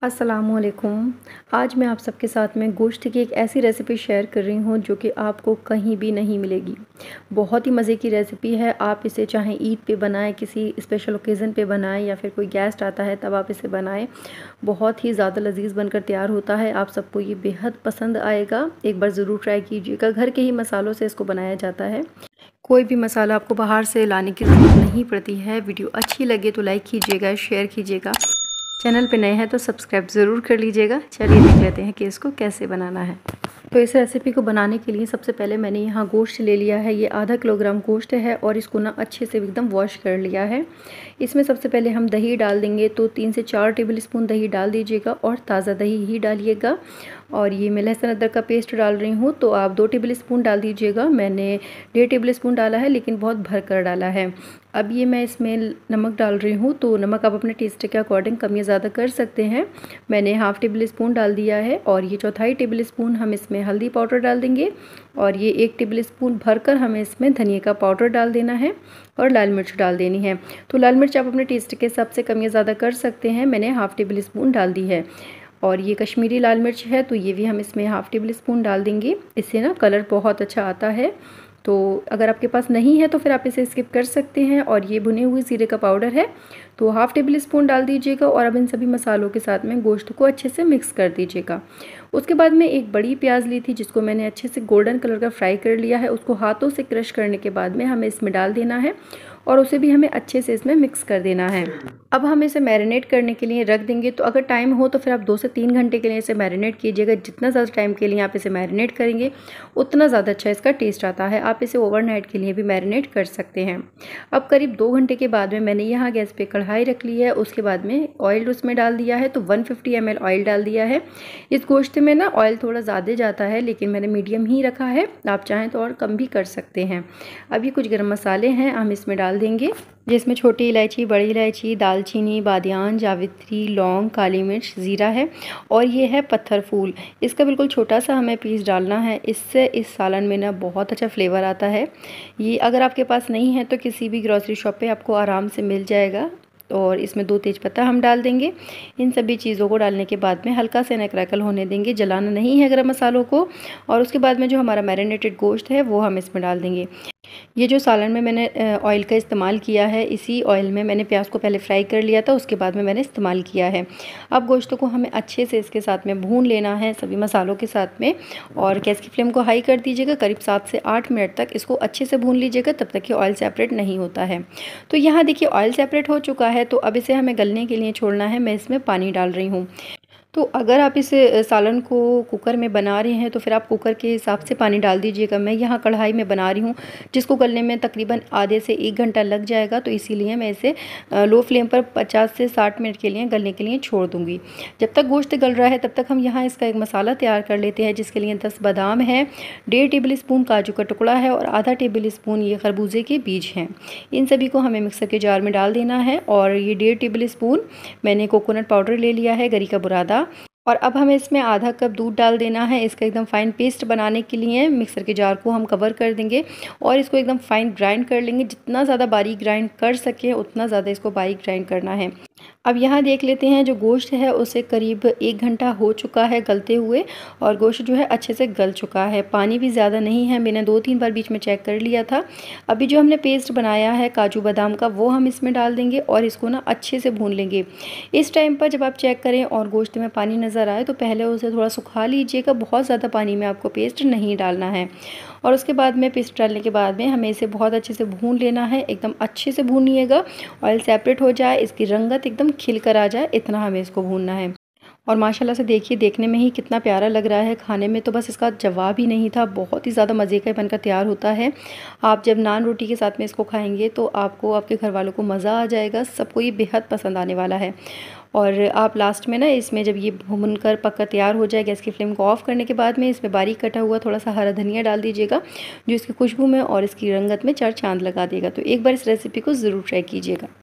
अस्सलामुअलैकुम। आज मैं आप सबके साथ में गोश्त की एक ऐसी रेसिपी शेयर कर रही हूँ जो कि आपको कहीं भी नहीं मिलेगी। बहुत ही मज़े की रेसिपी है। आप इसे चाहे ईद पे बनाएं, किसी स्पेशल ओकेज़न पे बनाएं या फिर कोई गेस्ट आता है तब आप इसे बनाएं। बहुत ही ज़्यादा लजीज बनकर तैयार होता है। आप सबको ये बेहद पसंद आएगा। एक बार ज़रूर ट्राई कीजिएगा। घर के ही मसालों से इसको बनाया जाता है। कोई भी मसाला आपको बाहर से लाने की ज़रूरत नहीं पड़ती है। वीडियो अच्छी लगे तो लाइक कीजिएगा, शेयर कीजिएगा। चैनल पे नए हैं तो सब्सक्राइब ज़रूर कर लीजिएगा। चलिए देख लेते हैं कि इसको कैसे बनाना है। तो इस रेसिपी को बनाने के लिए सबसे पहले मैंने यहाँ गोश्त ले लिया है। ये आधा किलोग्राम गोश्त है और इसको ना अच्छे से एकदम वॉश कर लिया है। इसमें सबसे पहले हम दही डाल देंगे, तो 3 से 4 टेबल स्पून दही डाल दीजिएगा और ताज़ा दही ही डालिएगा। और ये मैं लहसुन अदरक का पेस्ट डाल रही हूँ, तो आप 2 टेबल स्पून डाल दीजिएगा। मैंने 1.5 टेबल स्पून डाला है, लेकिन बहुत भर कर डाला है। अब ये मैं इसमें नमक डाल रही हूँ, तो नमक आप अपने टेस्ट के अकॉर्डिंग कम या ज़्यादा कर सकते हैं। मैंने हाफ़ टेबल स्पून डाल दिया है। और ये चौथाई टेबल स्पून हम इसमें हल्दी पाउडर डाल देंगे। और ये 1 टेबल स्पून भरकर हमें इसमें धनिया का पाउडर डाल देना है और लाल मिर्च डाल देनी है। तो लाल मिर्च आप अपने टेस्ट के हिसाब से कम या ज़्यादा कर सकते हैं। मैंने हाफ़ टेबल स्पून डाल दी है। और ये कश्मीरी लाल मिर्च है, तो ये भी हम इसमें हाफ़ टेबल स्पून डाल देंगे। इससे ना कलर बहुत अच्छा आता है। तो अगर आपके पास नहीं है तो फिर आप इसे स्किप कर सकते हैं। और ये भुने हुए जीरे का पाउडर है, तो हाफ़ टेबल स्पून डाल दीजिएगा। और अब इन सभी मसालों के साथ में गोश्त को अच्छे से मिक्स कर दीजिएगा। उसके बाद में एक बड़ी प्याज ली थी, जिसको मैंने अच्छे से गोल्डन कलर का फ्राई कर लिया है। उसको हाथों से क्रश करने के बाद में हमें इसमें डाल देना है और उसे भी हमें अच्छे से इसमें मिक्स कर देना है। अब हम इसे मैरिनेट करने के लिए रख देंगे। तो अगर टाइम हो तो फिर आप 2 से 3 घंटे के लिए इसे मैरिनेट कीजिएगा। जितना ज़्यादा टाइम के लिए आप इसे मैरिनेट करेंगे उतना ज़्यादा अच्छा इसका टेस्ट आता है। आप इसे ओवरनाइट के लिए भी मैरिनेट कर सकते हैं। अब करीब 2 घंटे के बाद में मैंने यहाँ गैस पे कढ़ाई रख ली है। उसके बाद में ऑयल उसमें डाल दिया है, तो 150 ml ऑयल डाल दिया है। इस गोश्त में ना ऑयल थोड़ा ज़्यादा जाता है, लेकिन मैंने मीडियम ही रखा है। आप चाहें तो और कम भी कर सकते हैं। अब ये कुछ गर्म मसाले हैं, हम इसमें डाल देंगे, जिसमें छोटी इलायची, बड़ी इलायची, दालचीनी, बादियान, जावित्री, लौंग, काली मिर्च, ज़ीरा है। और ये है पत्थर फूल। इसका बिल्कुल छोटा सा हमें पीस डालना है। इससे इस सालन में ना बहुत अच्छा फ्लेवर आता है। ये अगर आपके पास नहीं है तो किसी भी ग्रॉसरी शॉप पे आपको आराम से मिल जाएगा। और इसमें 2 तेज़पत्ता हम डाल देंगे। इन सभी चीज़ों को डालने के बाद में हल्का से क्रैकल होने देंगे, जलाना नहीं है गरम मसालों को। और उसके बाद में जो हमारा मैरिनेटेड गोश्त है वो हम इसमें डाल देंगे। ये जो सालन में मैंने ऑयल का इस्तेमाल किया है, इसी ऑयल में मैंने प्याज को पहले फ्राई कर लिया था, उसके बाद में मैंने इस्तेमाल किया है। अब गोश्त को हमें अच्छे से इसके साथ में भून लेना है, सभी मसालों के साथ में। और गैस की फ्लेम को हाई कर दीजिएगा। करीब 7 से 8 मिनट तक इसको अच्छे से भून लीजिएगा, तब तक कि ऑयल सेपरेट नहीं होता है। तो यहाँ देखिए ऑयल सेपरेट हो चुका है, तो अब इसे हमें गलने के लिए छोड़ना है। मैं इसमें पानी डाल रही हूँ। तो अगर आप इस सालन को कुकर में बना रहे हैं तो फिर आप कुकर के हिसाब से पानी डाल दीजिएगा। मैं यहाँ कढ़ाई में बना रही हूँ, जिसको गलने में तकरीबन आधे से 1 घंटा लग जाएगा। तो इसीलिए मैं इसे लो फ्लेम पर 50 से 60 मिनट के लिए गलने के लिए छोड़ दूँगी। जब तक गोश्त गल रहा है तब तक हम यहाँ इसका एक मसाला तैयार कर लेते हैं, जिसके लिए 10 बादाम है, 1.5 टेबल स्पून काजू का टुकड़ा है और आधा टेबल स्पून ये खरबूजे के बीज हैं। इन सभी को हमें मिक्सर के जार में डाल देना है। और ये 1.5 टेबल स्पून मैंने कोकोनट पाउडर ले लिया है, गरी का बुरादा। और अब हमें इसमें आधा कप दूध डाल देना है। इसका एकदम फाइन पेस्ट बनाने के लिए मिक्सर के जार को हम कवर कर देंगे और इसको एकदम फाइन ग्राइंड कर लेंगे। जितना ज़्यादा बारीक ग्राइंड कर सके उतना ज़्यादा इसको बारीक ग्राइंड करना है। अब यहाँ देख लेते हैं, जो गोश्त है उसे करीब 1 घंटा हो चुका है गलते हुए। और गोश्त जो है अच्छे से गल चुका है, पानी भी ज़्यादा नहीं है। मैंने 2-3 बार बीच में चेक कर लिया था। अभी जो हमने पेस्ट बनाया है काजू बादाम का, वो हम इसमें डाल देंगे और इसको ना अच्छे से भून लेंगे। इस टाइम पर जब आप चेक करें और गोश्त में पानी नज़र आए तो पहले उसे थोड़ा सुखा लीजिएगा। बहुत ज़्यादा पानी में आपको पेस्ट नहीं डालना है। और उसके बाद में पेस्ट डालने के बाद में हमें इसे बहुत अच्छे से भून लेना है। एकदम अच्छे से भूनिएगा, ऑयल सेपरेट हो जाए, इसकी रंगत एकदम खिल कर आ जाए, इतना हमें इसको भूनना है। और माशाल्लाह से देखिए, देखने में ही कितना प्यारा लग रहा है। खाने में तो बस इसका जवाब ही नहीं था। बहुत ही ज़्यादा मज़े का बनकर तैयार होता है। आप जब नान रोटी के साथ में इसको खाएंगे तो आपको, आपके घर वालों को मज़ा आ जाएगा। सबको ये बेहद पसंद आने वाला है। और आप लास्ट में ना इसमें जब ये भून कर पककर तैयार हो जाए, गैस की फ्लेम को ऑफ़ करने के बाद में इसमें बारीक कटा हुआ थोड़ा सा हरा धनिया डाल दीजिएगा, जो इसकी खुशबू में और इसकी रंगत में चार चांद लगा देगा। तो एक बार इस रेसिपी को ज़रूर ट्राई कीजिएगा।